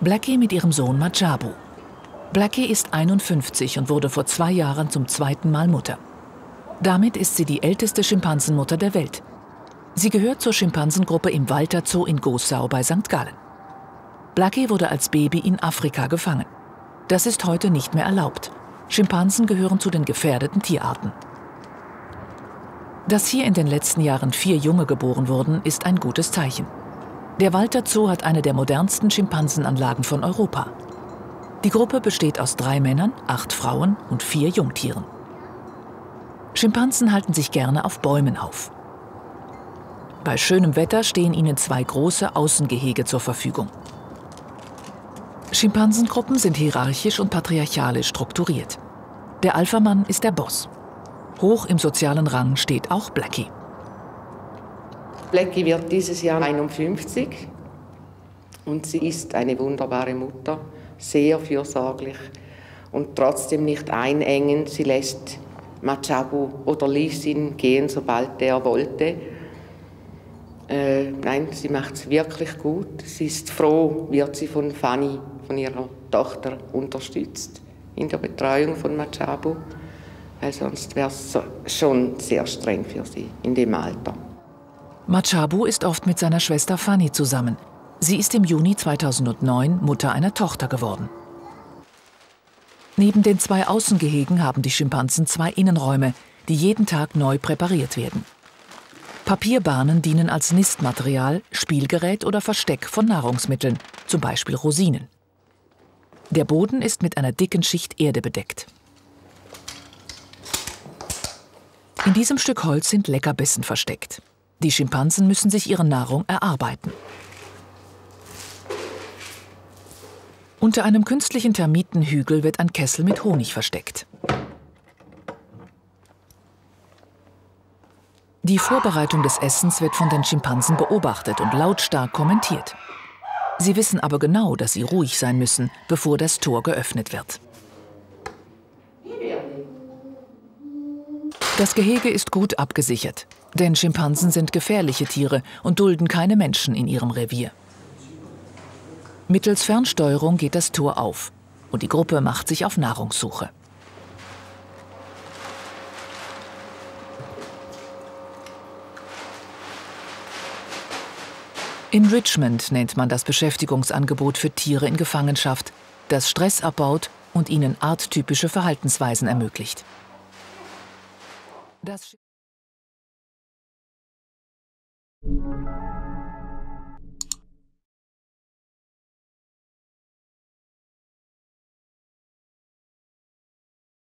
Blackie mit ihrem Sohn Majabu. Blackie ist 51 und wurde vor 2 Jahren zum 2. Mal Mutter. Damit ist sie die älteste Schimpansenmutter der Welt. Sie gehört zur Schimpansengruppe im Walter Zoo in Gossau bei St. Gallen. Blackie wurde als Baby in Afrika gefangen. Das ist heute nicht mehr erlaubt. Schimpansen gehören zu den gefährdeten Tierarten. Dass hier in den letzten Jahren 4 Junge geboren wurden, ist ein gutes Zeichen. Der Walter Zoo hat eine der modernsten Schimpansenanlagen von Europa. Die Gruppe besteht aus 3 Männern, 8 Frauen und 4 Jungtieren. Schimpansen halten sich gerne auf Bäumen auf. Bei schönem Wetter stehen ihnen 2 große Außengehege zur Verfügung. Schimpansengruppen sind hierarchisch und patriarchalisch strukturiert. Der Alphamann ist der Boss. Hoch im sozialen Rang steht auch Blackie. Blackie wird dieses Jahr 51 und sie ist eine wunderbare Mutter, sehr fürsorglich und trotzdem nicht einengend. Sie lässt Majabu oder ließ ihn gehen, sobald er wollte. Nein, sie macht es wirklich gut. Sie ist froh, wird sie von Fanny, von ihrer Tochter, unterstützt in der Betreuung von Majabu, weil sonst wäre es schon sehr streng für sie in dem Alter. Majabu ist oft mit seiner Schwester Fanny zusammen. Sie ist im Juni 2009 Mutter einer Tochter geworden. Neben den 2 Außengehegen haben die Schimpansen 2 Innenräume, die jeden Tag neu präpariert werden. Papierbahnen dienen als Nistmaterial, Spielgerät oder Versteck von Nahrungsmitteln, zum Beispiel Rosinen. Der Boden ist mit einer dicken Schicht Erde bedeckt. In diesem Stück Holz sind Leckerbissen versteckt. Die Schimpansen müssen sich ihre Nahrung erarbeiten. Unter einem künstlichen Termitenhügel wird ein Kessel mit Honig versteckt. Die Vorbereitung des Essens wird von den Schimpansen beobachtet und lautstark kommentiert. Sie wissen aber genau, dass sie ruhig sein müssen, bevor das Tor geöffnet wird. Das Gehege ist gut abgesichert, denn Schimpansen sind gefährliche Tiere und dulden keine Menschen in ihrem Revier. Mittels Fernsteuerung geht das Tor auf und die Gruppe macht sich auf Nahrungssuche. Enrichment nennt man das Beschäftigungsangebot für Tiere in Gefangenschaft, das Stress abbaut und ihnen arttypische Verhaltensweisen ermöglicht. Das